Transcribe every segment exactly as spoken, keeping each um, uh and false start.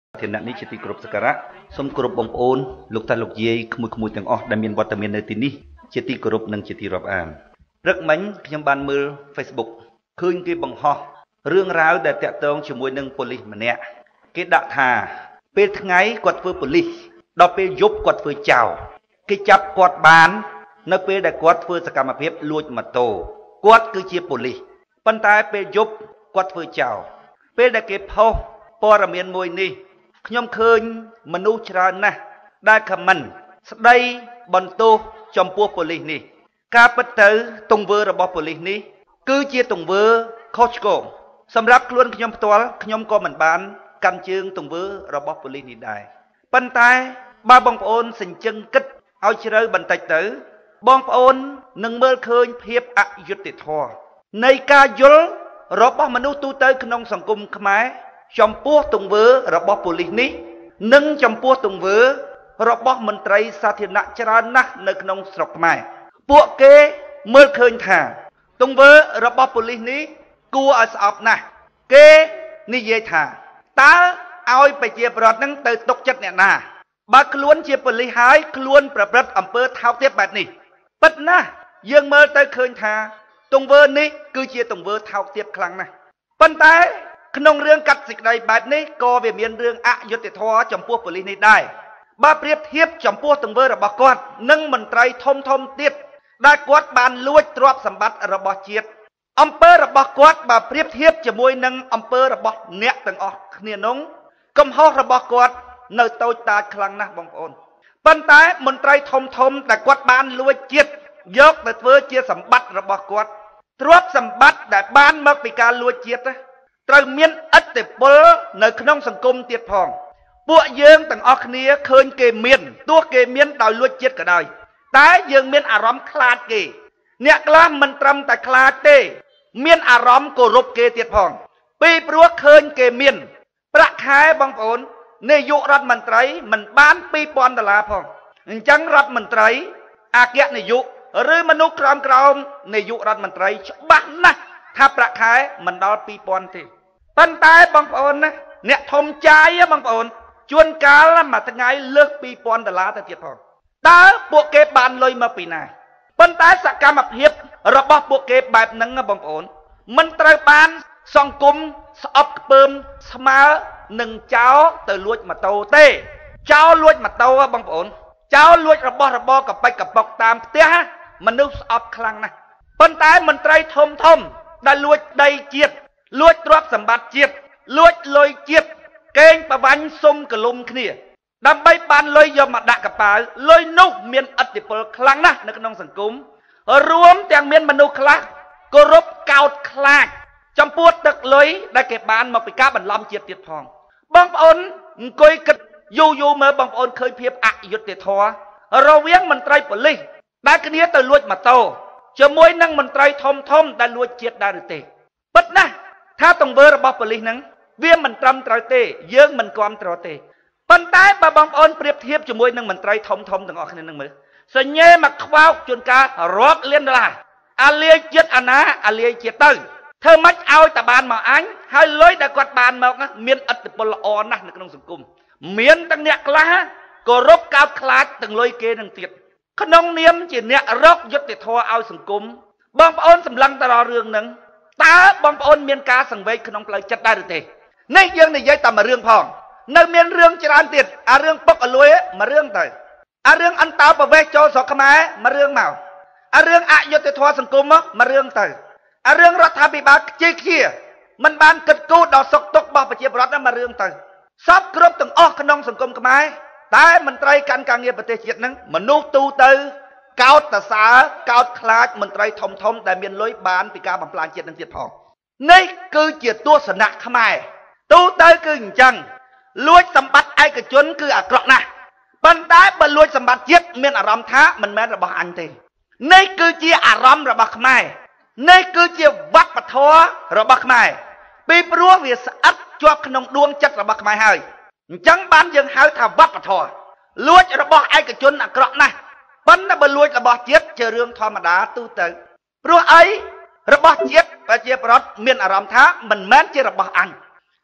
ធានៈនេះជាទីគោរពសក្ការៈសូមគោរពបងប្អូនលោកតាលោកយាយក្មួយៗទាំងអស់ដែលមានវត្តមាននៅទីនេះជាទីគោរពនិងជាទីរាប់អានព្រឹកមិញខ្ញុំបានមើល Facebook ឃើញគេបង្ហោះរឿងរ៉ាវដែលតាក់ទងជាមួយនឹងប៉ូលីសម្នាក់គេដាក់ថាពេលថ្ងៃគាត់ធ្វើប៉ូលីសដល់ពេលយប់គាត់ធ្វើចោរគេចាប់គាត់បាននៅពេលដែលគាត់ធ្វើសកម្មភាពលួចម៉ូតូគាត់គឺជាប៉ូលីសប៉ុន្តែពេលយប់គាត់ធ្វើចោរពេលដែលគេផុសព័ត៌មានមួយនេះខ្ញុំឃើញមនុស្សច្រើនណាស់ដែលខមមិនស្ដីបន្ទោសចំពោះប៉ូលីសនេះការពិតទៅទង្វើរបស់ប៉ូលីសនេះគឺជាទង្វើខុសឆ្គងសម្រាប់ខ្លួនខ្ញុំផ្ទាល់ខ្ញុំក៏មិនបានកាន់ជើងទង្វើរបស់ប៉ូលីសនេះដែរប៉ុន្តែបើបងប្អូនសញ្ជឹងគិតឲ្យជ្រៅបន្តិចទៅបងប្អូននឹងមើលឃើញភាពអយុត្តិធម៌នៃការយល់របស់មនុស្សទូទៅក្នុងសង្គមខ្មែរចំពោះទង្វើរបស់ប៉ូលីសនេះនិងចំពោះទង្វើរបស់មន្ត្រីសាធារណៈច្រើនណាស់នៅក្នុងស្រុកខ្មែរពួកគេមើលឃើញថាទង្វើរបស់ប៉ូលីសនេះគួរឲ្យស្អប់ណាស់គេនិយាយថាតើឲ្យប្រជាពលរដ្ឋនឹងទៅទុកចិត្តអ្នកណាបើខ្លួនជាប៉ូលីសហើយខ្លួនប្រព្រឹត្តអំពើថោកទាបបែបនេះពិតណាស់យើងមើលទៅឃើញថាទង្វើនេះគឺជាទង្វើថោកទាបខ្លាំងណាស់ប៉ុន្តែក្នុងរឿងកាត់សេចក្តីបែបនេះក៏វាមានរឿងអយុត្តិធម៌ចំពោះប៉ូលីសនេះដែរបើប្រៀបធៀបចំពោះទង្វើរបស់គាត់និងមន្ត្រីធំធំទៀតដែលគាត់បានលួចទ្រព្យសម្បត្តិរបស់ជាតិអំពើរបស់គាត់បើប្រៀបធៀបជាមួយនឹងអំពើរបស់អ្នកទាំងអស់គ្នានោះកំហុសរបស់គាត់នៅតូចតាចខ្លាំងណាស់បងប្អូនប៉ុន្តែមន្ត្រីធំធំដែលគាត់បានលួចជាតិយកទៅធ្វើជាសម្បត្តិរបស់គាត់ទ្រព្យសម្បត្តិដែលបានមកពីការលួចជាតិត្រូវមានឥទ្ធិពលនៅក្នុងសង្គមទៀតផងពួកយើងទាំងអស់គ្នាឃើញគេមានទោះគេមានដោយលួចជាតិក៏ដោយតែយើងមានអារម្មណ៍ខ្លាចគេអ្នកខ្លះមិនត្រឹមតែខ្លាចទេមានអារម្មណ៍គោរពគេទៀតផងពីព្រោះឃើញគេមានប្រាក់ខែបងប្អូននាយករដ្ឋមន្ត្រីមិនបានពីរពាន់ដុល្លារផងអញ្ចឹងរដ្ឋមន្ត្រីអគ្គនាយកឬមនុស្សក្រោមក្រោមនាយករដ្ឋមន្ត្រីច្បាស់ណាស់ថាប្រាក់ខែមិនដល់ពីរពាន់ទេប៉ុន្តែបងប្អូនណាអ្នកធំចាយបងប្អូនជួនកាលមួយថ្ងៃលើសពីរពាន់ដុល្លារទៅទៀតផងតើពួកគេបានលុយមកពីណាប៉ុន្តែសកម្មភាពរបស់ពួកគេបែបហ្នឹងបងប្អូនមិនត្រូវបានសង្គមស្អប់ខ្ពើមស្មើនឹងចោលទៅលួចម៉ូតូទេចោលលួចម៉ូតូបងប្អូនចោលលួចរបស់របរកប៉ិចកប៉ុកតាមផ្ទះមនុស្សស្អប់ខ្លាំងណាស់ប៉ុន្តែមន្ត្រីធំធំដែលលួចដីជាតិលួចទ្រព្យសម្បត្តិជាតិលួចលុយជាតិកេងប្រវាញ់សុំកលុំគ្នាដើម្បីបានលុយយកមកដាក់កប៉ាល់លុយនោះមានឥទ្ធិពលខ្លាំងណាស់នៅក្នុងសង្គមរួមទាំងមានមនុស្សខ្លះគោរពកោតខ្លាចចំពោះទឹកលុយដែលគេបានមកពីការបន្លំជាតិទៀតផងបងប្អូនអង្គុយគិតយូរយូរមើលបងប្អូនឃើញភាពអយុត្តិធម៌រវាងមន្ត្រីប៉ូលីសដែលគ្នាទៅលួចម៉ូតូជាមួយនឹងមន្ត្រីធំធំដែលលួចជាតិដែរឬទេពិតណាស់ថាទង្វើរបស់ប៉ូលីសហ្នឹងវាមិនត្រឹមត្រូវទេយើងមិនគាំទ្រទេប៉ុន្តែបើបងប្អូនប្រៀបធៀបជាមួយនឹងមន្ត្រីធំធំទាំងអស់គ្នានឹងមើលសញ្ញេមកខ្វោកជួនកាលរាប់លានដុល្លារអាលាយជាតិអាណាអាលាយជាតិទៅធ្វើម៉េចឲ្យតែបានមកអញហើយលុយដែលគាត់បានមកមានឥទ្ធិពលល្អណាស់នៅក្នុងសង្គមមានទាំងអ្នកខ្លះគោរពកោតខ្លាចទាំងលុយគេនឹងទៀតក្នុងនាមជាអ្នករកយុត្តិធម៌ឲ្យសង្គមបងប្អូនសម្លឹងទៅដល់រឿងហ្នឹងតើបងប្អូនមានការសង្វេគក្នុងផ្លូវចិត្តដែរឬទេនេះយើងនិយាយតែមួយរឿងផងនៅមានរឿងច្រើនទៀតអារឿងពុកអលួយមួយរឿងទៅអារឿងអន្តោប្រវេសន៍ចូលស្រុកខ្មែរមួយរឿងមកអារឿងអយុត្តិធម៌សង្គមមួយរឿងទៅអារឿងរដ្ឋាភិបាលខ្ជិលខ្ជាមិនបានគិតគូរដល់សុខទុក្ខរបស់ប្រជាពលរដ្ឋមួយរឿងទៅសពគ្រប់ទាំងអស់ក្នុងសង្គមខ្មែរតែមន្ត្រីកាន់ការងារប្រទេសជាតិនឹងមនុស្សទូទៅកោតតសើកោតខ្លាចមន្ត្រីធំធំដែលមានលុយបានពីការបំផ្លាញជាតិនឹងទៀតផងនេះគឺជាទស្សនៈខ្មែរទូទៅគឺអញ្ចឹងលួចសម្បត្តិឯកជនគឺអាក្រក់ណាស់ប៉ុន្តែបើលួចសម្បត្តិជាតិមានអារម្មណ៍ថាមិនមែនរបស់អញទេនេះគឺជាអារម្មណ៍របស់ខ្មែរនេះគឺជាវប្បធម៌របស់ខ្មែរពីព្រោះវាស្អិតជាប់ក្នុងដួងចិត្តរបស់ខ្មែរហើយអញ្ចឹងបានយើងហៅថាវប្បធម៌លួចរបស់ឯកជនអាក្រក់ណាស់ប៉ុន្តែបើលួចរបស់ជាតិជារឿងធម្មតាទូទៅព្រោះអីរបស់ជាតិប្រជាពលរដ្ឋមានអារម្មណ៍ថាមិនមែនជារបស់អញ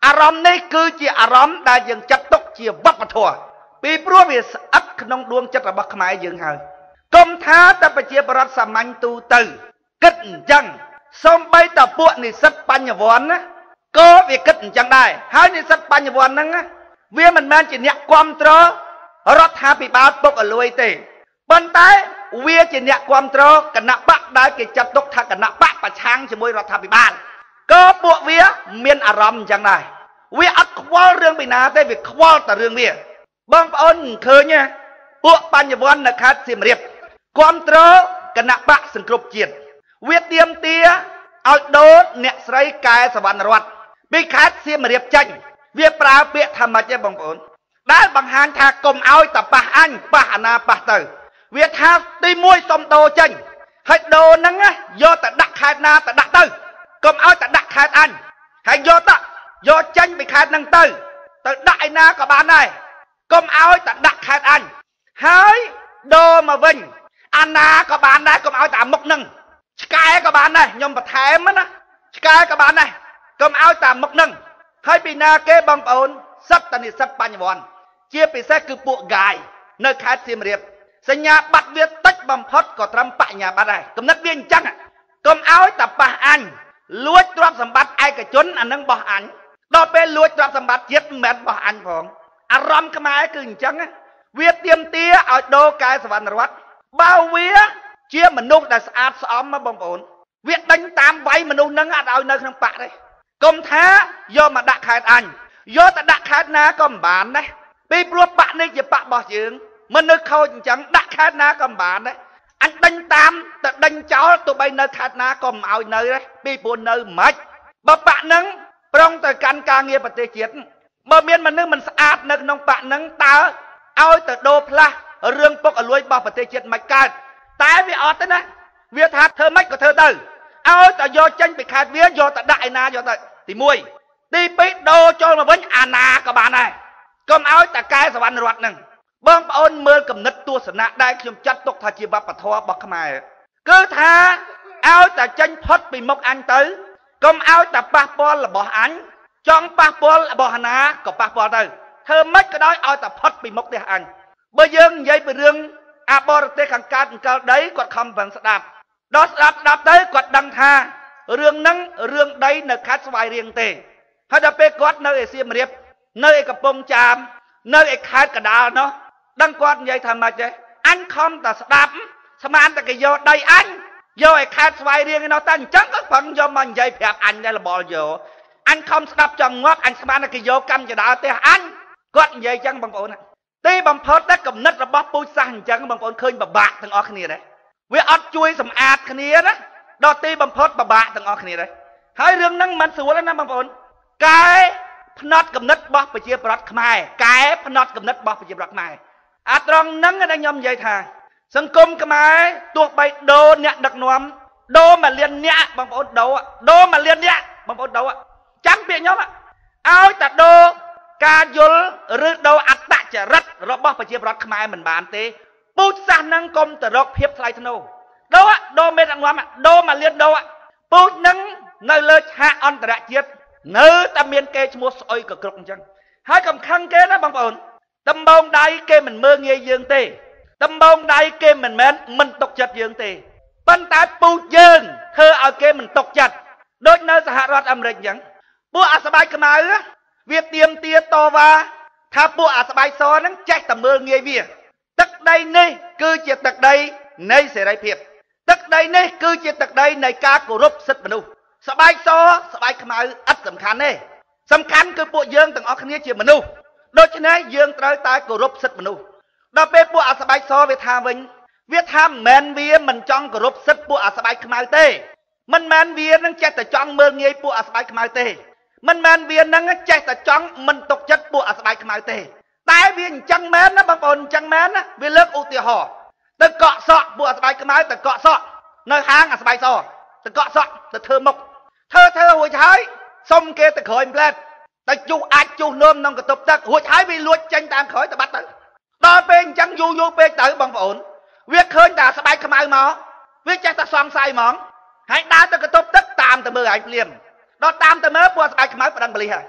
អារម្មណ៍នេះគឺជាអារម្មណ៍ដែលយើងចាត់ទុកជាវប្បធម៌ពីព្រោះវាស្អិតក្នុងដួងចិត្តរបស់ខ្មែរយើងហើយកុំថាតែប្រជាប្រដ្ឋសាមញ្ញទូទៅគិតអញ្ចឹងសូម្បីតែពួកនិស្សិតបញ្ញវន្តណាក៏វាគិតអញ្ចឹងដែរហើយនិស្សិតបញ្ញវន្តហ្នឹងវាមិនមែនជាអ្នកគ្រប់គ្រងរដ្ឋាភិបាលពុកអលួយទេប៉ុន្តែវាជាអ្នកគ្រប់គ្រងគណៈបកដែលគេចាត់ទុកថាគណៈបកប្រឆាំងជាមួយរដ្ឋាភិបាលក៏ពួកវាមានអារម្មណ៍អញ្ចឹងដែរវាអត់ខ្វល់រឿងពីណាទេវាខ្វល់តែរឿងវាបងប្អូនឃើញទេពួកបញ្ញវន្តនៅខេត្តសៀមរាបគ្រប់គ្រងគណៈបកសង្គ្រោះជាតិវាទៀមទាឲ្យដូរអ្នកស្រីកែសវណ្ណរតន៍ពីខេត្តសៀមរាបចេញវាប្រើពាក្យថាម៉េចទេបងប្អូនដែលបង្ហាញថាកុំឲ្យតប៉ះអញប៉ះអាណាប៉ះទៅវាថាទីមួយសុំដូរចេញហើយដូរហ្នឹងយកទៅដាក់ខេត្តណាទៅដាក់ទៅកុំឲ្យទៅដាក់ខេត្តអញហើយយកទៅយកចេញពីខេត្តហ្នឹងទៅទៅដាក់ឯណាក៏បានដែរកុំឲ្យទៅដាក់ខេត្តអញហើយដូរមកវិញអាណាក៏បានដែរកុំឲ្យតែមុខហ្នឹងឆ្កែក៏បានដែរខ្ញុំបន្ថែមណាឆ្កែក៏បានដែរកុំឲ្យតែមុខហ្នឹងហើយពីណាគេបងប្អូនសិតតនិស្សិតបញ្ញវន្តជាពិសេសគឺពួកગાយនៅខេត្តសៀមរាបសញ្ញាបត្រវាតិចបំផុតក៏ត្រឹមបញ្ញាបត្រដែរគំនិតវាអញ្ចឹងកុំឲ្យតែប៉ះអញលួចទ្រព្យសម្បត្តិឯកជនអានឹងបោះអញដល់ពេលលួចទ្រព្យសម្បត្តិជាតិមិនមែនបោះអញផងអារម្មណ៍ខ្មែរគឺអញ្ចឹងវាទៀមទាឲ្យដូរកែសវណ្ណរតន៍បើវាជាមនុស្សដែលស្អាតស្អំបងប្អូនវាដេញតាមវាយមនុស្សហ្នឹងអត់ឲ្យនៅក្នុងបកទេកុំថាយកមកដាក់ខេត្តអញយកទៅដាក់ខេត្តណាក៏មិនបានដែរពីព្រោះបកនេះជាបករបស់យើងមនុស្សខូចអញ្ចឹងដាក់ខេត្តណាក៏មិនបានដែរអញដេញតាមទៅដេញចោលទោះបីនៅខេត្តណាក៏មិនឲ្យនៅដែរពីព្រោះនៅមិនបើបកហ្នឹងប្រុងទៅកាន់ការងារប្រទេសជាតិបើមានមនុស្សមិនស្អាតនៅក្នុងបកហ្នឹងតើឲ្យទៅដូរផ្លាស់រឿងពុកអលួយរបស់ប្រទេសជាតិមិនកើតតែវាអត់ទេណាវាថាធ្វើម៉េចក៏ធ្វើទៅឲ្យតែយកចេញពីខេត្តវាយកទៅដាក់ឯណាយកទៅទីមួយទីពីរដូរចូលមកវិញអាណាក៏បានដែរកុំឲ្យតែកែសវណ្ណរតន៍ហ្នឹងបងប្អូនមើលគំនិតទស្សនៈដែលខ្ញុំចាត់ទុកថាជាវប្បធម៌របស់ខ្មែរគឺថាឲ្យតែចេញផុតពីមុខអញទៅកុំឲ្យតែប៉ះពាល់របស់អញចង់ប៉ះពាល់របស់អាណាក៏ប៉ះពាល់ទៅធ្វើម៉េចក៏ដោយឲ្យតែផុតពីមុខផ្ទះអញបើយើងនិយាយពីរឿងអាបរទេសខាងកើតអង្កលដីគាត់ខំប្រឹងស្ដាប់ដល់ស្ដាប់ស្ដាប់ទៅគាត់ដឹងថារឿងហ្នឹងរឿងដីនៅខេត្តស្វាយរៀងទេហើយដល់ពេលគាត់នៅឯសៀមរាបនៅឯកំពង់ចាមនៅឯខេត្តកណ្ដាលនោះដឹងគាត់និយាយថាម៉េចទេអញខំតែស្ដាប់ស្មានតែគេយកដីអញយកឯខេត្តស្វាយរៀងឯនោះតែអញ្ចឹងក៏ប្រឹងយកមកនិយាយប្រាប់អញដែរលបលយកអញខំស្ដាប់ចង់ងាប់អញស្មានតែគេយកកម្មចដាលផ្ទះអញគាត់និយាយអញ្ចឹងបងប្អូនទីបំផុតតែគំនិតរបស់ពូជសាសន៍អញ្ចឹងបងប្អូនឃើញពិបាកទាំងអស់គ្នាដែរវាអត់ជួយសម្អាតគ្នាណាដល់ទីបំផុតពិបាកទាំងអស់គ្នាដែរហើយរឿងហ្នឹងមិនស្រួលទេណាបងប្អូនកែផ្នត់គំនិតរបស់ប្រជាប្រដ្ឋខ្មែរកែផ្នត់គំនិតរបស់ប្រជាប្រដ្ឋខ្មែរអាត្រង់ហ្នឹងដែលខ្ញុំនិយាយថាសង្គមខ្មែរទោះបីដូរអ្នកដឹកនាំដូរមួយលានអ្នកបងប្អូនដូរដូរមួយលានអ្នកបងប្អូនដូរចាំពាក្យខ្ញុំឲ្យតែដូរការយល់ឬដូរអត្តចរិតរបស់ប្រជាប្រដ្ឋខ្មែរមិនបានទេពូជសាសន៍ហ្នឹងកុំទៅរកភាពថ្លៃថ្នូរដូរដូរមេដឹកនាំដូរមួយលានដូរពូជហ្នឹងនៅលើឆាកអន្តរជាតិនៅតែមានគេឈ្មោះស្អុយកគ្រប់អញ្ចឹងហើយកំខឹងគេណាបងប្អូនដំបងដៃគេមិនមើលងាយយើងទេដំបងដៃគេមិនមែនមិនទុកចិត្តយើងទេប៉ុន្តែពូជយើងធ្វើឲ្យគេមិនទុកចិត្តដូចនៅសហរដ្ឋអាមេរិកអញ្ចឹងពួកអាស្បែកខ្មៅវាទៀមទាតវ៉ាថាពួកអាស្បែកសហ្នឹងចេះតែមើលងាយវាទឹកដីនេះគឺជាទឹកដីនៃសេរីភាពទឹកដីនេះគឺជាទឹកដីនៃការគោរពសិទ្ធិមនុស្សស្បែកសស្បែកខ្មៅឥតសំខាន់ទេសំខាន់គឺពួកយើងទាំងអស់គ្នាជាមនុស្សដូច្នេះយើងត្រូវតែគោរពសិទ្ធិមនុស្សដល់ពេលពួកអាស្បែកសវាថាវិញវាថាមិនមែនវាមិនចង់គោរពសិទ្ធិពួកអាស្បែកខ្មៅទេមិនមែនវានឹងចេះតែចង់មើលងាយពួកអាស្បែកខ្មៅទេមិនមែនវានឹងចេះតែចង់មិនទុកចិត្តពួកអាស្បែកខ្មៅទេតែវាអញ្ចឹងមែនណាបងប្អូនអញ្ចឹងមែនណាវាលើកឧទាហរណ៍ទៅកក់សក់ពួកអាស្បែកខ្មៅទៅកក់សក់នៅហាងអាស្បែកសទៅកក់សក់ទៅធ្វើមុខធ្វើធ្វើរួចហើយសុំគេទៅក្រោយផ្លែតទៅជុះអាចជុះនោមក្នុងកន្ទប់ទឹករួចហើយវាលួចចេញតាមក្រោយទៅបាត់ទៅដល់ពេលអញ្ចឹងយូរយូរពេកទៅបងប្អូនវាឃើញតែស្បែកខ្មៅមកវាចេះតែសង្ស័យហ្មងហើយដើរទៅកន្ទប់ទឹកតាមទៅមើលឯងភ្លាមដល់តាមទៅមើលពួកស្បែកខ្មៅប្តឹងប៉ូលីសហើយ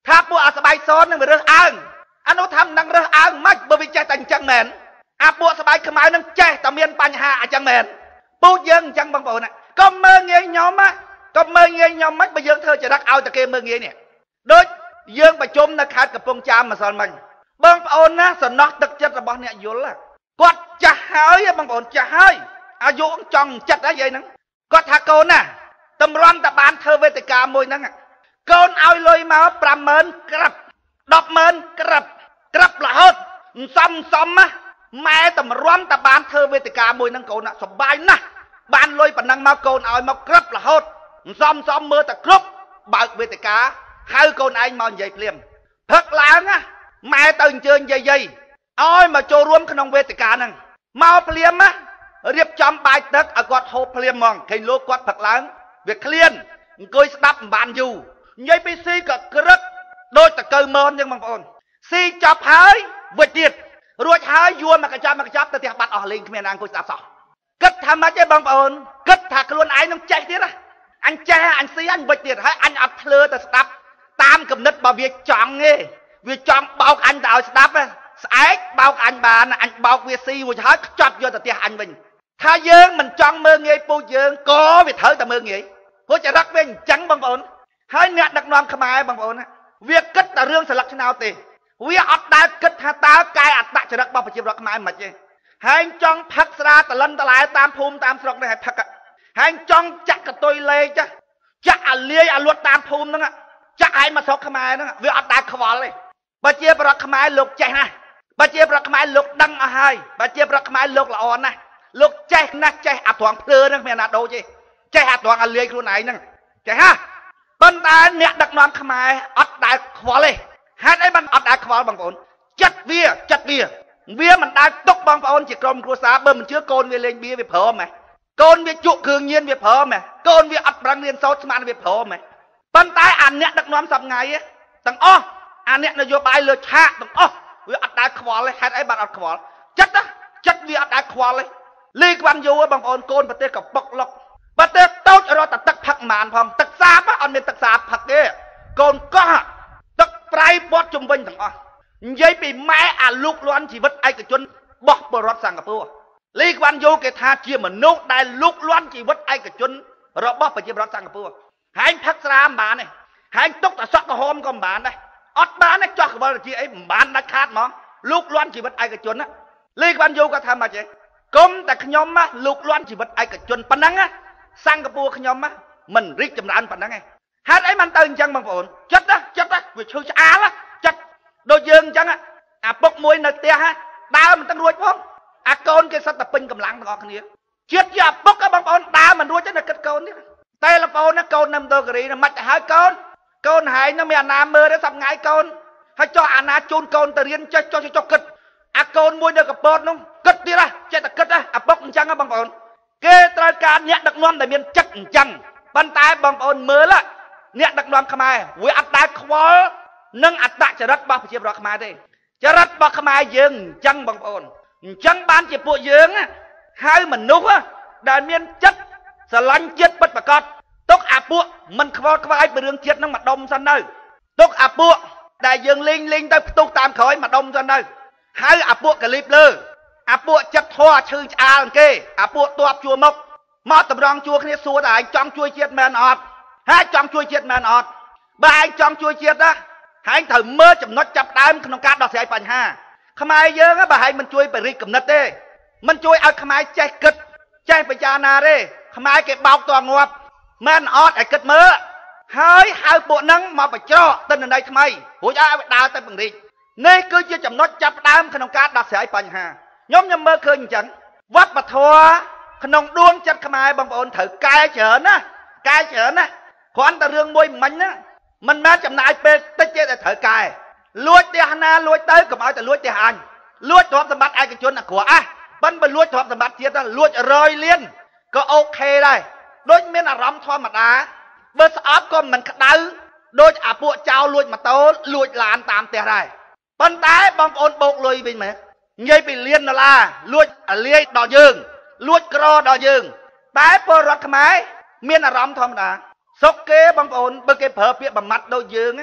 ថាពួកអាស្បែកសនឹងវារើសអើងអានោះថានឹងរើសអើងមិនបើវាចេះតែអញ្ចឹងមែនអាពួកស្បែកខ្មៅនឹងចេះតែមានបញ្ហាអញ្ចឹងមែនពូជយើងអញ្ចឹងបងប្អូនកុំមើងងាយខ្ញុំណាកុំមើងងាយខ្ញុំមិនបើយើងធ្វើចរិតឲ្យតែគេមើងងាយនេះដូចយើងប្រជុំនៅខេត្តកំពង់ចាមម្សិលមិញបងប្អូនណាសំណោះទឹកចិត្តរបស់អ្នកយល់គាត់ចាស់ហើយបងប្អូនចាស់ហើយអាយុចង់ចិត្តហើយយាយហ្នឹងគាត់ថាកូនណាតម្រាំតែបានធ្វើវេទិកាមួយហ្នឹងកូនឲ្យលុយមក ប្រាំម៉ឺន ក្រាប់ ដប់ម៉ឺន ក្រាប់ក្រាប់រហូតសំសំណាម៉ែតម្រាំតែបានធ្វើវេទិកាមួយហ្នឹងកូនណាសប្បាយណាស់បានលុយប៉ុណ្ណឹងមកកូនឲ្យមកក្រាប់រហូតសំសំមើលតែគ្រប់បើកវេទិកាហៅកូនឯងមកនិយាយភ្លាមផឹកឡើងណាម៉ែទៅអញ្ជើញយាយយាយឲ្យមកចូលរួមក្នុងវេទិកាហ្នឹងមកភ្លាមណារៀបចំបាយទឹកឲ្យគាត់ហូបភ្លាមហ្មងឃើញលោកគាត់ផឹកឡើងវាឃ្លានអង្គុយស្ដាប់មិនបានយូរនិយាយពីស៊ីក៏ក្រឹកដូចតកៅមនអញ្ចឹងបងប្អូនស៊ីចប់ហើយវិចទៀតរួចហើយយួរមកកញ្ចប់មកកញ្ចប់ទៅផ្ទះបាត់អស់លេងគ្មានណាអង្គុយស្ដាប់សោះគិតថាម៉េចទេបងប្អូនគិតថាខ្លួនឯងនឹងចេះទៀតណាអញចេះអញស៊ីអញវិចទៀតហើយអញអត់ភ្លើទៅស្ដាប់តាមគំនិតរបស់វាចង់ទេវាចង់បោកអញទៅឲ្យស្ដាប់ស្អែកបោកអញបានអញបោកវាស៊ីរួចហើយខ្ចប់យកទៅផ្ទះអញវិញថាយើងមិនចង់មើងងាយពូជយើងក៏វាត្រូវតែមើងងាយព្រោះចរិតវាអញ្ចឹងបងប្អូនហើយអ្នកដឹកនាំខ្មែរបងប្អូនវាគិតតែរឿងស្លឹកឆ្នោតទេវាអត់ដែលគិតថាតើកែអត្តចរិតរបស់ប្រជាពលរដ្ឋខ្មែរមិនទេហើយចង់ផឹកស្រាតលិនតឡែតាមភូមិតាមស្រុកនេះឲ្យផឹកហើយចង់ចាក់កតុយលេងចាក់អាលាយអាលួតតាមភូមិហ្នឹងចាក់ឲ្យមកស្រុកខ្មែរហ្នឹងវាអត់ដែលខ្វល់ទេប្រជាពលរដ្ឋខ្មែរលោកចេះណាស់ប្រជាពលរដ្ឋខ្មែរលោកដឹងអស់ហើយប្រជាពលរដ្ឋខ្មែរលោកល្អណាស់លោកចេះណាស់ចេះអាត្រង់ភ្លើហ្នឹងគ្មានណាដូរទេចេះអាត្រង់អាលាយខ្លួនឯងហ្នឹងចេះហ่ะប៉ុន្តែអ្នកដឹកនាំខ្មែរអត់ដែលខ្វល់ទេហេតុអីបានអត់ដែលខ្វល់បងប្អូនចិត្តវាចិត្តវាវាមិនដែលទុកបងប្អូនជាក្រុមគ្រួសារបើមិនជឿកូនវាលេងបៀវាព្រមហ៎កូនវាជក់គ្រឿងញៀនវាព្រមហ៎កូនវាអត់ប្រឹងរៀនសូត្រស្មានវាព្រមហ៎ប៉ុន្តែអាអ្នកដឹកនាំសប្ងៃទាំងអស់អាអ្នកនយោបាយលើឆាកទាំងអស់វាអត់ដែលខ្វល់ទេហេតុអីបានអត់ខ្វល់ចិត្តចិត្តវាអត់ដែលខ្វល់ទេលីក្វាន់យូបងប្អូនកូនប្រទេសកប៉ុកលុកប្រទេសតូចរត់តែទឹកផឹកម៉ានផងទឹកសាបអត់មានទឹកសាបផឹកទេកូនកោះទឹកប្រៃបត់ជំវិញទាំងអស់និយាយពីម៉ែអាលូកលាន់ជីវិតឯកជនបោះបរដ្ឋសិង្ហបុរីលីក្វាន់យូគេថាជាមនុស្សដែលលូកលាន់ជីវិតឯកជនរបស់ប្រជាពលរដ្ឋសិង្ហបុរីហែងផឹកស្រាមិនបានទេហែងទុកតែសក់ក្រហមក៏មិនបានដែរអត់បានទេចោះកវលជាអីមិនបានដាច់ខាតហ្មងលូកលាន់ជីវិតឯកជនណាលីក្វាន់យូក៏ថាម៉េចទេគុំតែខ្ញុំណាលូកលាន់ជីវិតឯកជនប៉ុណ្ណឹងណាសិង្ហបុរីខ្ញុំណាមិនរីកចម្រើនប៉ុណ្ណឹងទេហេតុអីមិនទៅអញ្ចឹងបងប្អូនចិត្តណាចិត្តណាវាឈឺឆ្អាលចិត្តដូចយើងអញ្ចឹងអាពុកមួយនៅផ្ទះដើរមិនទាំងរួចផងអាកូនគេសិតតែពេញកម្លាំងទាំងអស់គ្នាជាតិជាអាពុកបងប្អូនដើរមិនរួចទេនៅគិតកូននេះតែលប៉ូនណាកូននៅមណ្ឌលគិរីណាមិនទៅហើយកូនកូនហែងនោះមានអាណាមើលទេសប្ងៃកូនហើយចោះអាណាជូនកូនទៅរៀនចេះចោះចោះគិតអាកូនមួយនៅកពតនោះគិតទៀតហ៎ចេះតែគិតហ៎អាពុកអញ្ចឹងហ៎បងប្អូនគេត្រូវការអ្នកដឹកនាំដែលមានចិត្តអញ្ចឹងប៉ុន្តែបងប្អូនមើលអ្នកដឹកនាំខ្មែរវាអត់ដែលខ្វល់នឹងអត្តចរិតរបស់ប្រជាពលរដ្ឋខ្មែរទេចរិតរបស់ខ្មែរយើងអញ្ចឹងបងប្អូនអញ្ចឹងបានជាពួកយើងហៅមនុស្សដែលមានចិត្តស្រឡាញ់ជាតិពិតប្រាកដទុកអាពួកមិនខ្វល់ខ្វាយពីរឿងជាតិនឹងមកដុំសិនទៅទុកអាពួកដែលយើងលេងលេងទៅផ្ទុះតាមក្រោយមកដុំសិនទៅហៅអាពួកកលីបលើអាពួកចិត្តធေါ်ឈឺឆ្អាលគេអាពួកតបជួមុខមកតម្រង់ជួគ្នាសួរតែឯងចង់ជួយជាតិមែនអត់ហើយចង់ជួយជាតិមែនអត់បើឯងចង់ជួយជាតិណាហើយត្រូវមើលចំណុចចាប់ដើមក្នុងការដោះស្រាយបញ្ហាខ្មែរយើងបើឯងមិនជួយបរិយាកំណត់ទេមិនជួយឲ្យខ្មែរចេះគិតចេះពិចារណាទេខ្មែរគេបោកតងាប់មែនអត់ឲ្យគិតមើលហើយហៅពួកហ្នឹងមកបញ្ច្រកទិន្នន័យថ្មីរួចឲ្យដើរទៅពង្រីកនេះគឺជាចំណុចចាប់ដើមក្នុងការដោះស្រាយបញ្ហាខ្ញុំខ្ញុំមើលឃើញអញ្ចឹងវប្បធម៌ក្នុងដួងចិត្តខ្មែរបងប្អូនត្រូវកែច្រើនណាកែច្រើនណាគ្រាន់តែរឿងមួយមិញណាមិនមែនចំណាយពេលតិចទេតែត្រូវកែលួចផ្ទះណាលួចទៅកុំឲ្យតែលួចផ្ទះអញលួចទ្រព្យសម្បត្តិឯកជនអាក្រក់អះប៉ិនបើលួចទ្រព្យសម្បត្តិជាតិលួចរយលានក៏អូខេដែរដូចមានអារម្មណ៍ធម្មតាបើស្អប់ក៏មិនក្តៅដូចអាពួកចៅលួចម៉ូតូលួចឡានតាមផ្ទះដែរប៉ុន្តែបងប្អូនបោកលុយវិញមែននិយាយពីលានដុល្លារលួចអាលាយដល់យើងលួចក្រដល់យើងតែពលរដ្ឋខ្មែរមានអារម្មណ៍ធម្មតាសុកគេបងប្អូនបើគេប្រើពាក្យបំមាត់ដូចយើង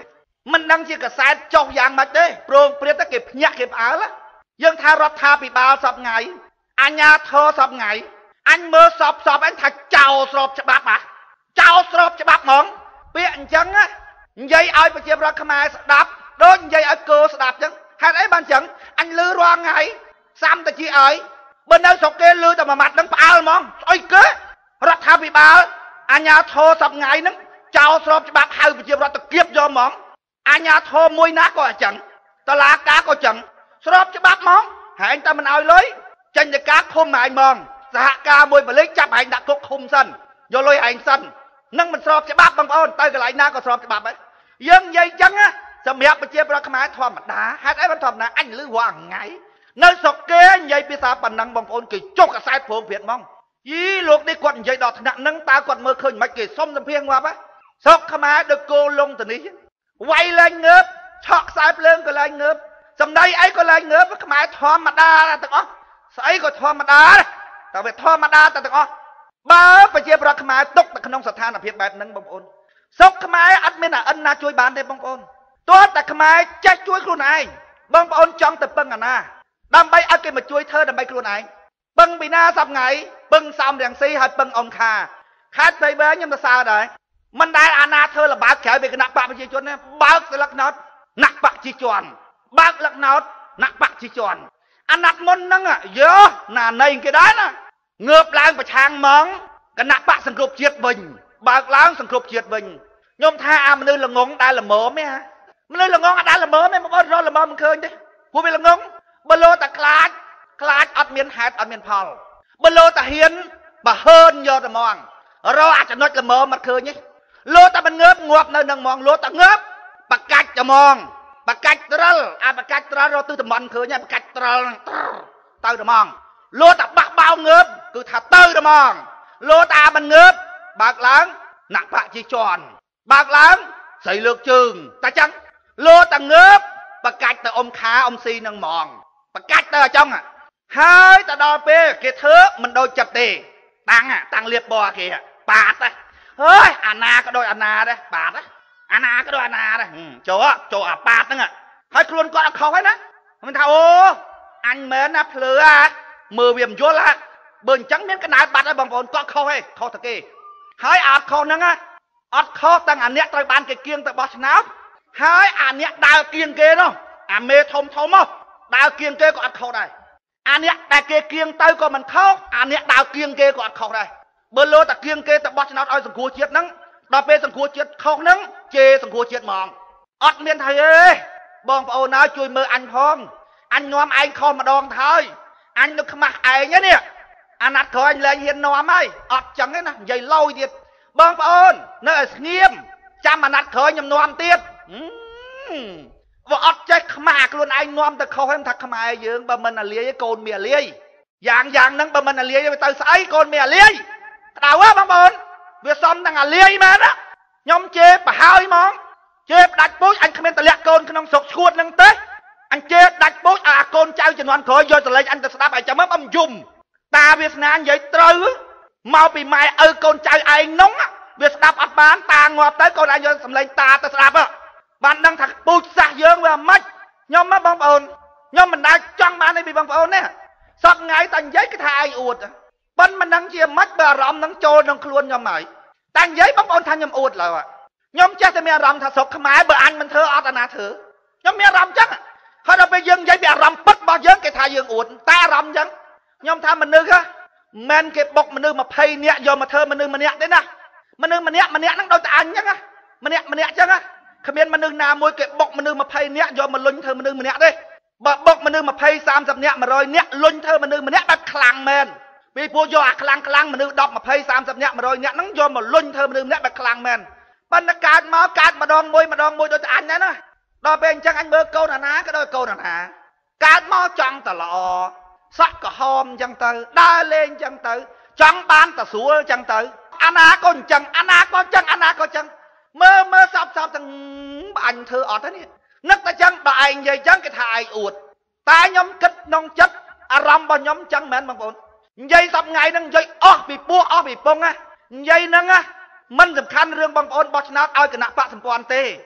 មិនដឹងជាកសែតចុះយ៉ាងម៉េចទេប្រងព្រាតតែគេភ្ញាក់គេផ្អើលយើងថារដ្ឋាភិបាលសពថ្ងៃអញ្ញាធរសពថ្ងៃអញមើលសពសពអញថាចោលស្របច្បាប់ហ៎ចោលស្របច្បាប់ហ្មងពាក្យអញ្ចឹងនិយាយឲ្យប្រជាប្រដ្ឋខ្មែរស្ដាប់ដូចនិយាយឲ្យគោស្ដាប់អញ្ចឹងហេតុអីបានអញ្ចឹងអញលឺរាល់ថ្ងៃសាំតាជីឲ្យបើនៅស្រុកគេលឺតែមួយម៉ាត់នឹងផ្អើលហ្មងស្អុយគេរដ្ឋាភិបាលអញ្ញាធរសពថ្ងៃហ្នឹងចោលស្របច្បាប់ហៅប្រជាប្រដ្ឋទៅគៀបយកហ្មងអញ្ញាធរមួយណាក៏អញ្ចឹងតឡាការក៏អញ្ចឹងស្របច្បាប់ហ្មងហែងតែមិនឲ្យលុយចេញទៅការឃុំហែងហ្មងសហការមួយបលិចចាប់ហែងដាក់គុកឃុំសិនយកលុយហែងសិននឹងមិនស្របច្បាប់បងប្អូនទៅកន្លែងណាក៏ស្របច្បាប់ហើយយើងនិយាយអញ្ចឹងសម្រាប់ប្រជាប្រដ្ឋខ្មែរធម្មតាហេតុអីមិនធម្មតាអញលឺរាល់ថ្ងៃនៅស្រុកគេនិយាយភាសាប៉ុណ្ណឹងបងប្អូនគេចុះកសែតព្រមព្រៀតហ្មងយីលោកនេះគាត់និយាយដល់ថ្នាក់ហ្នឹងតើគាត់មើលឃើញមិនគេសុំសម្ភារងាប់ហ៎ស្រុកខ្មែរដូចគោលងទៅនេះវាយឡើងងើបឆក់ខ្សែភ្លើងក៏ឡើងងើបសម្ដីអីក៏ឡើងងើបខ្មែរធម្មតាទាំងអស់ស្អីក៏ធម្មតាតែវាធម្មតាតែទាំងអស់បើប្រជាប្រដ្ឋខ្មែរຕົកនៅក្នុងស្ថានភាពបែបហ្នឹងបងប្អូនស្រុកខ្មែរអត់មានអាអិនណាជួយបានទេបងប្អូនទោះតែខ្មែរចេះជួយខ្លួនឯងបងប្អូនចង់ទៅពឹងអាណាដើម្បីឲ្យគេមកជួយធ្វើដើម្បីខ្លួនឯងពឹងពីណាសប្ងៃពឹងសំរាំងស៊ីហើយពឹងអង្គការខេត្តព្រៃវែងខ្ញុំទៅសើដែរមិនដែលអាណាធ្វើលបាកក្រៅពីគណៈបកប្រជាជនទេបើកស្លឹកណោតណាក់បកជីជន់បើកលឹកណោតណាក់បកជីជន់អាណត្តិមុនហ្នឹងយោណានៃគេដែរណាងើបឡើងប្រឆាំងហ្មងគណៈបកសង្គ្រោះជាតិវិញបើកឡើងសង្គ្រោះជាតិវិញខ្ញុំថាអាមនុស្សល្ងងដែលល្មមទេហ៎មនុស្សល្ងងអត់ដែលល្មមទេបងប្អូនរកល្មមមិនឃើញទេព្រោះវាល្ងងបើលោតែខ្លាចខ្លាចអត់មានហេតុអត់មានផលបើលោតែហ៊ានបើហើនយកតែហ្មងរកអាចចំណុចល្មមមិនឃើញទេលោតែមិនងើបងាប់នៅនឹងហ្មងលោតែងើបបកាច់តែហ្មងបកាច់ត្រិលអាបកាច់ត្រិលរកទិសតំបន់ឃើញហើយបកាច់ត្រិលទៅតែហ្មងលោតែបាក់បោងើបគឺថាទៅតែហ្មងលោតែអាមិនងើបបើកឡើងណាក់បាក់ជីជន់បើកឡើងស្រីលើកជើងតែចឹងលោតែងើបបកាច់ទៅអ៊ំខាអ៊ំស៊ីនឹងហ្មងបកាច់ទៅអញ្ចឹងហើយទៅដល់ពេលគេធ្វើមិនដូចចិត្តទេតាំងតាំងលៀបបោគេបាតហើយអាណាក៏ដូចអាណាដែរបាតអាណាក៏ដូចអាណាដែរចូលចូលអាបាតហ្នឹងហើយខ្លួនគាត់អត់ខុសហើយណាមិនថាអូអញមែនណាភ្លឺអាមើលវាមិនយល់ហ่ะបើអញ្ចឹងមានកណ្ដាលបាត់ហើយបងប្អូនគាត់ខុសទេខុសតែគេហើយអត់ខុសហ្នឹងអត់ខុសទាំងអាអ្នកត្រូវបានគេគៀងទៅបោះឆ្នោតហើយអាអ្នកដើរគៀងគេនោះអាមេធំធំមកដើរគៀងគេក៏អត់ខុសដែរអាអ្នកដែលគេគៀងទៅក៏មិនខុសអាអ្នកដើរគៀងគេក៏អត់ខុសដែរបើលោតែគៀងគេទៅបោះឆ្នោតឲ្យសង្គ្រោះជាតិហ្នឹងដល់ពេលសង្គ្រោះជាតិខុសហ្នឹងជេរសង្គ្រោះជាតិហ្មងអត់មានថាទេបងប្អូនណាជួយមើលអញផងអញនាំឯងខុសម្ដងទៅហើយអញនឹកខ្មាស់ឯងនេះអាណត្តិក្រោយអញលែងហ៊ាននាំហើយអត់ចឹងទេណានិយាយឡយទៀតបងប្អូននៅឲ្យស្ងៀមចាំអាណត្តិក្រោយខ្ញុំនាំទៀតវាអត់ចេះខ្មាស់ខ្លួនឯងនាំទៅខុសហ្នឹងថាខ្មែរយើងបើមិនអាលាយកូនមានអាលាយយ៉ាងយ៉ាងហ្នឹងបើមិនអាលាយទៅស្អីកូនមានអាលាយក្តៅហ៎បងប្អូនវាសំទាំងអាលាយមែនណាខ្ញុំជេរប្រហើយហ្មងជេរផ្ដាច់ពូជអញគ្មានតម្លាក់កូនក្នុងស្រុកឈួតហ្នឹងទេអញជេរដាច់ពូជអាកូនចៅជំនាន់ក្រោយយកសលេងអញទៅស្ដាប់ឲ្យចាំមើលបំយំតាវាសនានិយាយត្រូវមកពីម៉ែឪកូនចៅឯងនោះវាស្ដាប់អត់បានតាងាប់ទៅកូនឯងយកសំលេងតាទៅស្ដាប់បានដឹងថាពូជសាសយើងវាមិនខ្ញុំមកបងប្អូនខ្ញុំមិនដែលចង់បានទេពីបងប្អូននេះសពថ្ងៃតែនិយាយគឺថាឯងអួតប៉ុន្តែមិនដឹងជាម៉េចបើអារម្មណ៍នឹងចូលក្នុងខ្លួនខ្ញុំហើយតែនិយាយបងប្អូនថាខ្ញុំអួតឡើយខ្ញុំចេះតែមានអារម្មណ៍ថាស្រុកខ្មែរបើអញមិនធ្វើអត់អាណាធ្វើខ្ញុំមានអារម្មណ៍ចឹងហើយដល់ពេលយើងនិយាយពីអារម្មណ៍ពិតរបស់យើងគេថាយើងអួតតែអារម្មណ៍ចឹងខ្ញុំថាមនុស្សមិនគេបុកមនុស្សยี่สิบនាក់យកមកធ្វើមនុស្សម្នាក់ទេណាមនុស្សម្នាក់ម្នាក់ហ្នឹងដូចតែអញចឹងម្នាក់ម្នាក់ចឹងគ្មានមនុស្សណាមួយគេបុកមនុស្សยี่สิบនាក់យកមកលុញធ្វើមនុស្សម្នាក់ទេបើបុកមនុស្សยี่สิบ 30នាក់một trămនាក់លុញធ្វើមនុស្សម្នាក់បែបខ្លាំងមែនពីពួកយកអាខ្លាំងខ្លាំងមនុស្ស10 20 30នាក់một trămនាក់ហ្នឹងយកមកលុញធ្វើមនុស្សម្នាក់បែបខ្លាំងមែនប៉ុន្តែកើតមកកើតម្ដងមួយម្ដងមួយដូចតែអញដែរណាដល់ពេលអញ្ចឹងអញមើលកូនអាណាក៏ដូចកូនអាណាកើតមកចង់តែល្អសក់ក្រហមអញ្ចឹងទៅដើរលេងអញ្ចឹងទៅចង់បានតែស្រួលអញ្ចឹងទៅអាណាក៏អញ្ចឹងអាណាក៏អញ្ចឹងអាណាក៏អញ្ចឹងមើលមើលសពសពទាំងអញធ្វើអត់ទេនេះនឹកតែអញ្ចឹងបើឯងនិយាយអញ្ចឹងគេថាឯងអួតតែខ្ញុំគិតក្នុងចិត្តអារម្មណ៍របស់ខ្ញុំអញ្ចឹងមែនបងប្អូននិយាយសពថ្ងៃហ្នឹងនិយាយអស់ពីពោះអស់ពីពងណានិយាយហ្នឹងណាមិនសំខាន់រឿងបងប្អូនបោះឆ្នោតឲ្យគណៈបកសម្ព័ន្ធទេ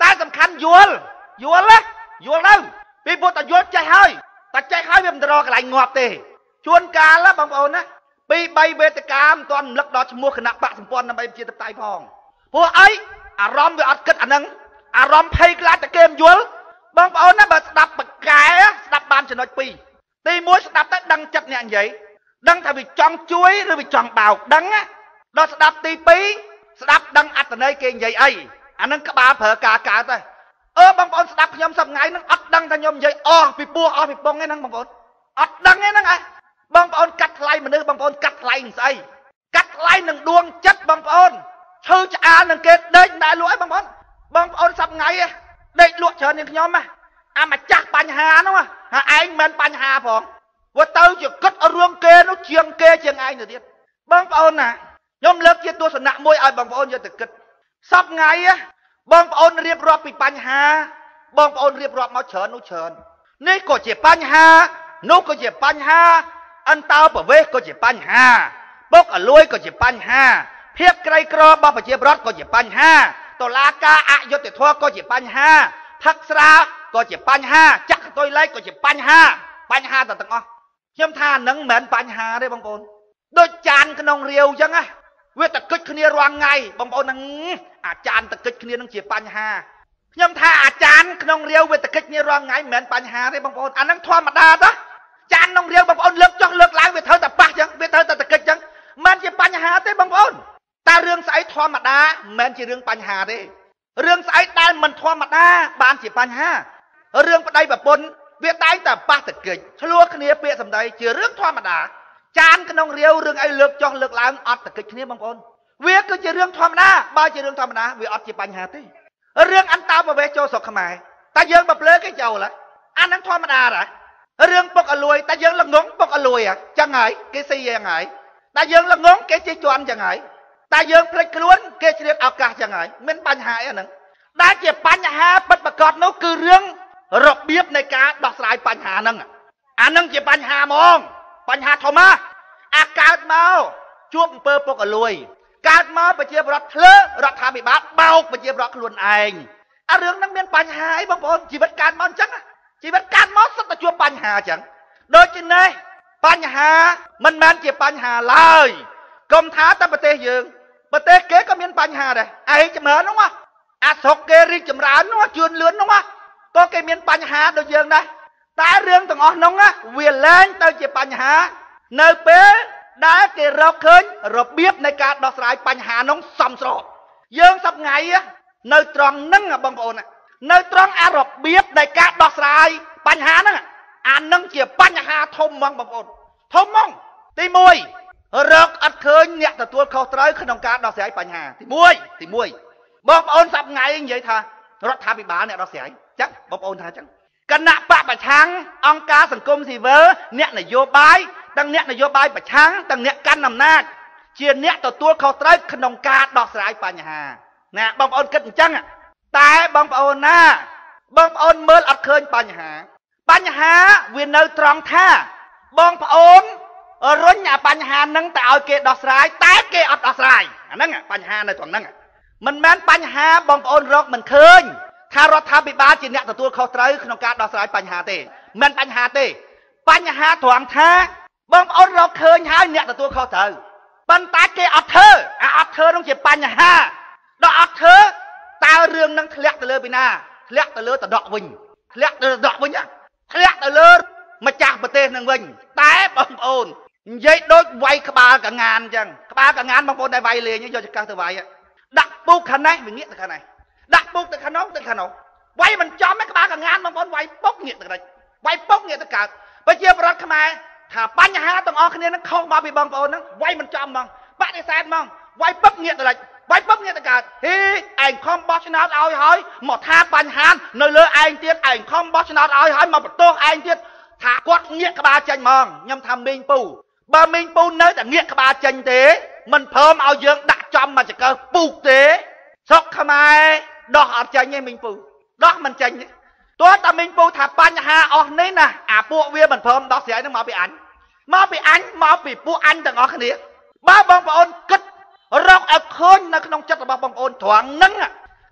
តែសំខាន់យល់យល់ណាយល់ទៅពីពុទ្ធយល់ចេះហើយតែចេះហើយវាមិនទៅរកកន្លែងងាប់ទេជួនកាលបងប្អូនណាពីរបីវេទិកាមិនទាន់រំលឹកដល់ឈ្មោះគណៈបកសម្ព័ន្ធដើម្បីប្រជាធិបតេយ្យផងព្រោះអីអារម្មណ៍វាអត់គិតអាហ្នឹងអារម្មណ៍ភ័យខ្លាចតែគេមិនយល់បងប្អូនណាបើស្ដាប់បកកែស្ដាប់បានចំណុចពីរទីមួយស្ដាប់ទៅដឹងចិត្តអ្នកនិយាយដឹងថាវាចង់ជួយឬវាចង់បោកដឹងណាដល់ស្ដាប់ទីពីរស្ដាប់ដឹងអត្ថន័យគេនិយាយអីអាហ្នឹងក្បាលប្រើការកើតទៅអឺបងប្អូនស្ដាប់ខ្ញុំសប្ងៃហ្នឹងអត់ដឹងថាខ្ញុំនិយាយអស់ពីពោះអស់ពីពងឯហ្នឹងបងប្អូនអត់ដឹងឯហ្នឹងហ៎បងប្អូនកាត់ថ្លៃមនុស្សបងប្អូនកាត់ថ្លៃនឹងស្អីកាត់ថ្លៃនឹងដួងចិត្តបងប្អូនឈឺឆ្អាលនឹងគេដេកដែរលក់ឯងបងប្អូនបងប្អូនសប្ងៃដេកលក់ច្រើនជាងខ្ញុំហ៎អាម្ចាស់បញ្ហាហ្នឹងហ่าឯងមិនបញ្ហាផងវាទៅជាគិតរឿងគេនោះជាងគេជាងឯងទៅទៀតបងប្អូនណាខ្ញុំលើកជាទស្សនៈមួយឲ្យបងប្អូនយកទៅគិតសប្ងៃបងប្អូនរៀបរាប់ពីបញ្ហាបងប្អូនរៀបរាប់មកច្រើននោះច្រើននេះក៏ជាបញ្ហានោះក៏ជាបញ្ហាអន្តោប្រវេសន៍ក៏ជាបញ្ហាពុកអលួយក៏ជាបញ្ហាភាពក្រីក្ររបស់ប្រជាពលរដ្ឋក៏ជាបញ្ហាតុលាការអយុត្តិធម៌ក៏ជាបញ្ហាផឹកស្រាក៏ជាបញ្ហាចាក់កតុយលេខក៏ជាបញ្ហាបញ្ហាទាំងអស់ខ្ញុំថាហ្នឹងមិនមែនបញ្ហាទេបងប្អូនដូចចានក្នុងរាវអញ្ចឹងណាវាតែគិតគ្នារាល់ថ្ងៃបងប្អូនហ្នឹងអាចារ្យតែគិតគ្នានឹងជាបញ្ហាខ្ញុំថាអាចារ្យក្នុងរាវវាតែគិតគ្នារាល់ថ្ងៃមិនមែនបញ្ហាទេបងប្អូនអាហ្នឹងធម្មតាតាចានក្នុងរាវបងប្អូនលើកចុះលើកឡើងវាត្រូវតែប៉ះអញ្ចឹងវាត្រូវតែតែគិតអញ្ចឹងមិនជាបញ្ហាទេបងប្អូនតែរឿងស្អីធម្មតាមិនមែនជារឿងបញ្ហាទេរឿងស្អីដែលមិនធម្មតាបានជាបញ្ហារឿងប្តីប្រពន្ធវាតែងតែប៉ះតែគិតឆ្លោះគ្នាពាក្យសម្ដីជារឿងធម្មតាចានក្នុងរាវរឿងអីលើកចុះលើកឡើងអត់តែគិតគ្នាបងប្អូនវាគឺជារឿងធម្មតាបើជារឿងធម្មតាវាអត់ជាបញ្ហាទេរឿងអន្តោប្រវេសន៍ចូលស្រុកខ្មែរតែយើងបើភ្លើគេចូលអាហ្នឹងធម្មតាដែររឿងពុកអលួយតែយើងល្ងងពុកអលួយចឹងហើយគេស៊ីយ៉ាងហើយតែយើងល្ងងគេជិះជន់ចឹងហើយតែយើងភ្លេចខ្លួនគេជ្រាបឱកាសចឹងហើយមានបញ្ហាអីអាហ្នឹងដែលជាបញ្ហាពិតប្រាកដនោះគឺរឿងរបៀបនៃការដោះស្រាយបញ្ហាហ្នឹងអាហ្នឹងជាបញ្ហាហ្មងបញ្ហាធំណាស់អាកើតមកជួបអំពើពុកអលួយកើតមកប្រជាពលរដ្ឋធ្លើរដ្ឋាភិបាលបោកប្រជាពលរដ្ឋខ្លួនឯងអារឿងហ្នឹងមានបញ្ហាអីបងប្អូនជីវិតកើតមកអញ្ចឹងជីវិតកើតមកសិតតែជួបបញ្ហាអញ្ចឹងដូចជានេះបញ្ហាមិនមែនជាបញ្ហាឡើយកុំថាតែប្រទេសយើងប្រទេសគេក៏មានបញ្ហាដែរឯងចម្រើនហ្នឹងអាស្រុកគេរីកចម្រើនហ្នឹងជឿនលឿនហ្នឹងក៏គេមានបញ្ហាដូចយើងដែរតែរឿងទាំងអស់ហ្នឹងវាលែងទៅជាបញ្ហានៅពេលដែលគេរកឃើញរបៀបនៃការដោះស្រាយបញ្ហាហ្នឹងសមស្របយើងសប្ងៃនៅត្រង់ហ្នឹងបងប្អូននៅត្រង់អារបៀបនៃការដោះស្រាយបញ្ហាហ្នឹងអាហ្នឹងជាបញ្ហាធំហ្មងបងប្អូនធំហ្មងទីមួយរកអត់ឃើញអ្នកទទួលខុសត្រូវក្នុងការដោះស្រាយបញ្ហាទីមួយទីមួយបងប្អូនសប្ងៃនិយាយថារដ្ឋាភិបាលអ្នកដោះស្រាយចឹងបងប្អូនថាចឹងគណៈបកប្រឆាំងអង្គការសង្គមស៊ីវិលអ្នកនយោបាយទាំងអ្នកនយោបាយប្រឆាំងទាំងអ្នកកាន់អំណាចជាអ្នកទទួលខុសត្រូវក្នុងការដោះស្រាយបញ្ហាណាបងប្អូនគិតអញ្ចឹងតែបងប្អូនណាបងប្អូនមើលអត់ឃើញបញ្ហាបញ្ហាវានៅត្រង់ថាបងប្អូនរុញអាបញ្ហាហ្នឹងទៅឲ្យគេដោះស្រាយតែគេអត់ដោះស្រាយអាហ្នឹងបញ្ហានៅត្រង់ហ្នឹងមិនមែនបញ្ហាបងប្អូនរកមិនឃើញថារដ្ឋាភិបាលជាអ្នកទទួលខុសត្រូវក្នុងការដោះស្រាយបញ្ហាទេមិនបញ្ហាទេបញ្ហាត្រង់ថាបងប្អូនរកឃើញហើយអ្នកទទួលខុសត្រូវប៉ុន្តែគេអត់ធ្វើអាអត់ធ្វើនោះជាបញ្ហាដល់អត់ធ្វើតើរឿងនឹងធ្លាក់ទៅលើពីណាធ្លាក់ទៅលើតដកវិញធ្លាក់ទៅដកវិញធ្លាក់ទៅលើម្ចាស់ប្រទេសនឹងវិញតែបងប្អូននិយាយដូចវាយក្បាលកងានអញ្ចឹងក្បាលកងានបងប្អូនតែវាយលេងយកចង្កឹះទៅវាយដាក់ពុកខាងនេះវាងាកទៅខាងនេះដាក់ពុកទៅខាងនោះទៅខាងនោះវាយមិនចំទេក្បាលកងានបងប្អូនវាយពុកងាកទៅនេះវាយពុកងាកទៅកើតប្រជាប្រដ្ឋខ្មែរថាបញ្ហាទាំងអស់គ្នានឹងខុសមកពីបងប្អូនហ្នឹងវាយមិនចំហ្មងបដិសេធហ្មងវាយពុកងាកទៅនេះវាយពុកងាកទៅកើតហេឯងខំបោះឆ្នោតឲ្យហើយមកថាបញ្ហានៅលើឯងទៀតឯងខំបោះឆ្នោតឲ្យហើយមកបន្ទោសឯងទៀតថាគាត់ងាកក្បាលចេញហ្មងខ្ញុំថាមីងពូបើមីងពូនៅតែងាកក្បាលចេញទេមិនព្រមឲ្យយើងដាក់ចំមកចង្កឹះពូកទេស្រុកខ្មែរដោះអត់ចេញទេមីងពូដោះមិនចេញទេទោះតែមីងពូថាបញ្ហាអស់នេះណាអាពួកវាមិនព្រមដោះស្រាយនឹងមកពីអញមកពីអញមកពីពួកអញទាំងអស់គ្នាបើបងប្អូនគិតរកឲ្យឃើញនៅក្នុងចិត្តរបស់បងប្អូនត្រង់ហ្នឹង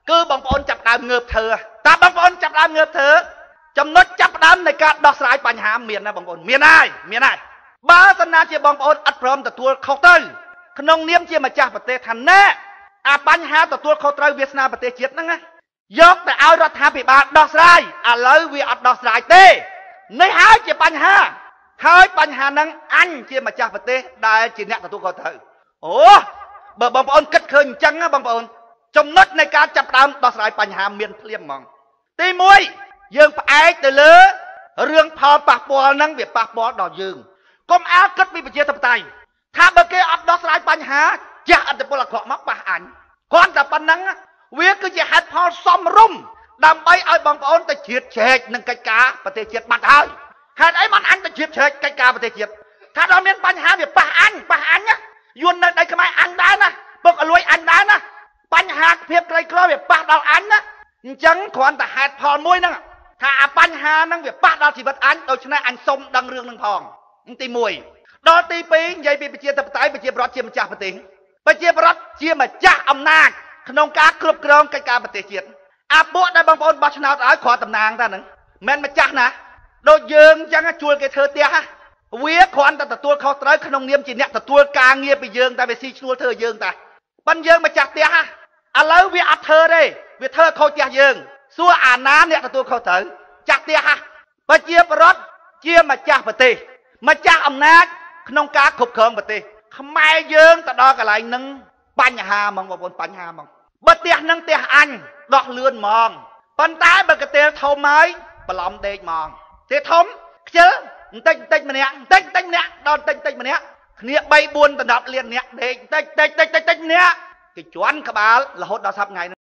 គឺបងប្អូនចាប់ដើមងើបធ្វើតើបងប្អូនចាប់ដើមងើបធ្វើចំណុចចាប់ដើមនៃការដោះស្រាយបញ្ហាមានណាបងប្អូនមានហើយមានហើយបើសិនណាជាបងប្អូនអត់ព្រមទទួលខុសត្រូវក្នុងនាមជាម្ចាស់ប្រទេសថាណែអាបញ្ហាទទួលខុសត្រូវវាសនាប្រទេសជាតិហ្នឹងណាយកទៅឲ្យរដ្ឋាភិបាលដោះស្រាយឥឡូវវាអត់ដោះស្រាយទេនេះហើយជាបញ្ហាហើយបញ្ហាហ្នឹងអញជាម្ចាស់ប្រទេសដែលជាអ្នកទទួលខុសត្រូវអូបើបងប្អូនគិតឃើញអញ្ចឹងណាបងប្អូនចំណុចនៃការចាប់ផ្ដើមដោះស្រាយបញ្ហាមានភ្លាមហ្មងទីមួយយើងផ្អែកទៅលើរឿងផលប៉ះពាល់ហ្នឹងវាប៉ះពាល់ដល់យើងកុំអាលគិតពីប្រជាធិបតេយ្យថាបើគេអត់ដោះស្រាយបញ្ហាចាស់អត្តពលអាក្រក់មកប៉ះអញគ្រាន់តែប៉ុណ្ណឹងវាគឺជាហេតុផលសមរម្យដើម្បីឲ្យបងប្អូនទៅជ្រៀតជ្រែកនឹងកិច្ចការប្រទេសជាតិបាត់ហើយហេតុអីបានអញទៅជ្រៀតជ្រែកកិច្ចការប្រទេសជាតិថាដល់មានបញ្ហាវាប៉ះអញប៉ះអញណាយួននៅដីខ្មែរអញដែរណាពុកអលួយអញដែរណាបញ្ហាភាពក្រីក្រវាប៉ះដល់អញណាអញ្ចឹងគ្រាន់តែហេតុផលមួយហ្នឹងថាអាបញ្ហាហ្នឹងវាប៉ះដល់ជីវិតអញដូច្នេះអញសុំដឹងរឿងហ្នឹងផងទីមួយដល់ទីពីរនិយាយពីប្រជាធិបតេយ្យប្រជាប្រដ្ឋជាម្ចាស់ប្រទេសប្រជាប្រដ្ឋជាម្ចាស់អំណាចក្នុងការគ្រប់គ្រងកិច្ចការប្រទេសជាតិអាពួកដែលបងប្អូនបោះឆ្នោតឲ្យគ្រាន់តំណាងតែហ្នឹងមិនម្ចាស់ណាដូចយើងអញ្ចឹងជួលគេធ្វើផ្ទះវាគ្រាន់តែទទួលខុសត្រូវក្នុងនាមជាអ្នកទទួលការងារពីយើងតែវាស៊ីឈ្នួលធ្វើយើងតាប៉ិនយើងម្ចាស់ផ្ទះឥឡូវវាអត់ធ្វើទេវាធ្វើខូចផ្ទះយើងសួរអាណាអ្នកទទួលខុសត្រូវចាស់ផ្ទះប្រជាប្រដ្ឋជាម្ចាស់ប្រទេសម្ចាស់អំណាចក្នុងការគ្រប់គ្រងប្រទេសខ្មែរយើងទៅដល់កន្លែងហ្នឹងបញ្ហាហ្មងបងប្អូនបញ្ហាហ្មងបើផ្ទះហ្នឹងផ្ទះអញដោះលឿនហ្មងប៉ុន្តែបើកន្ទេលធំហើយបន្លំដេកហ្មងទេធំខ្ជិលបន្តិចបន្តិចម្នាក់បន្តិចបន្តិចម្នាក់ដល់បន្តិចបន្តិចម្នាក់គ្នាបីបួនដណ្ដប់លានអ្នកដេកបន្តិចបន្តិចបន្តិចបន្តិចម្នាក់គេជន់ក្បាលរហូតដល់សប្តាហ៍ថ្ងៃ